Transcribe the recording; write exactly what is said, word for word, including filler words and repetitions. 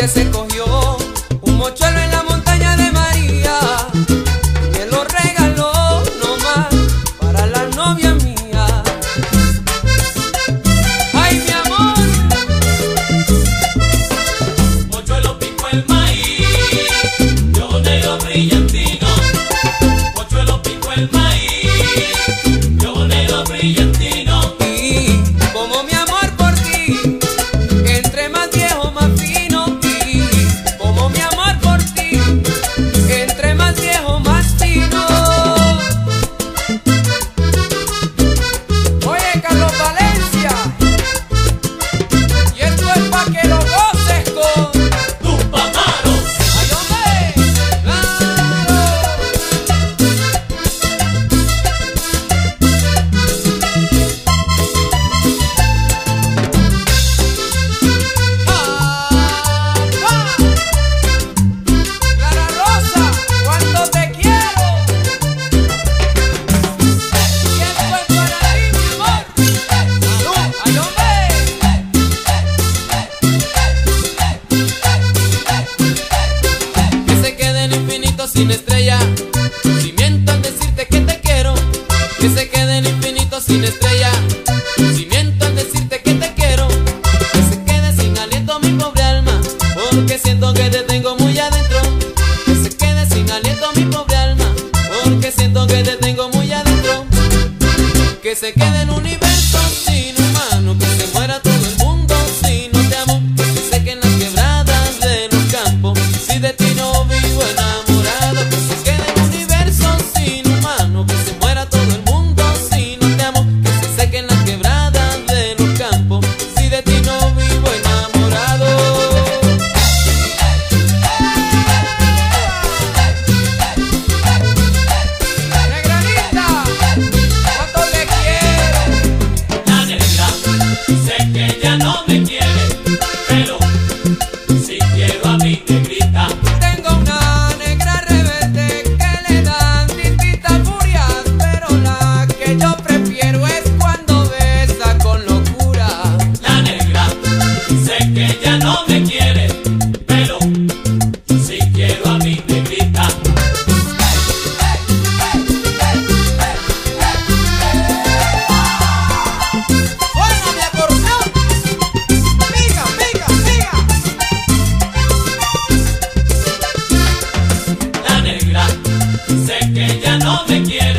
que se cogió un mochuelo en la montaña de María y me lo regaló nomás para la novia mía. ¡Ay, mi amor! Mochuelo pico el maíz, yo negro brillantino. Mochuelo pico el maíz, yo negro brillantino. Y como mi amor por ti, entre más viejo más fino. Y como mi amor por ti, entre más viejo más fino. Oye, Carlos Valencia, y esto es pa' que lo goces con tus pamaros. ¡ay, hombre! ¡Claro! Clara Rosa, cuánto te quiero. Y esto es para ti, mi amor. ¡Ay, hombre! Que se quede en infinito sin estrella, si miento al decirte que te quiero. Que se quede en infinito sin estrella, si miento al decirte que te quiero. Que se quede sin aliento mi pobre alma, porque siento que te tengo muy adentro. Que se quede sin aliento mi pobre alma, porque siento que te tengo muy adentro. Que se quede en un universo sin humano, que se muera todo el mundo si no te amo. Que se sequen las quebradas de los campos si de ti no vivo enamorado. Que se quede en un universo sin humano, que se muera todo el mundo si no te amo. Que se sequen las quebradas de los campos si de ti no vivo enamorado. Negranita, cuánto te quiero. La negra, sé que ya no me quiere, pero si quiero a mi negrita. Tengo una negra rebelde que le dan distintas furias, pero la que yo prefiero es cuando besa con locura. La negra, sé que ya no me quiere, pero si quiero a mi negrita. ¡Bueno, mi acordeón! ¡Pica, pica, pica! La negra, sé que ya no me quiere.